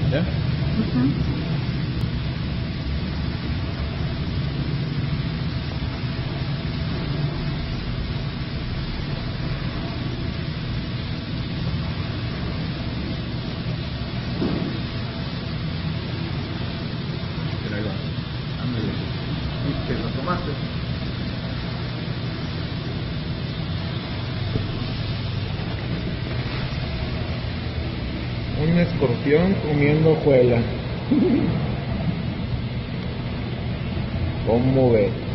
¿Ya? Pero ahí va. Ándale. ¿Viste? ¿Lo tomaste? Un escorpión comiendo hojuelas. ¿Cómo ves?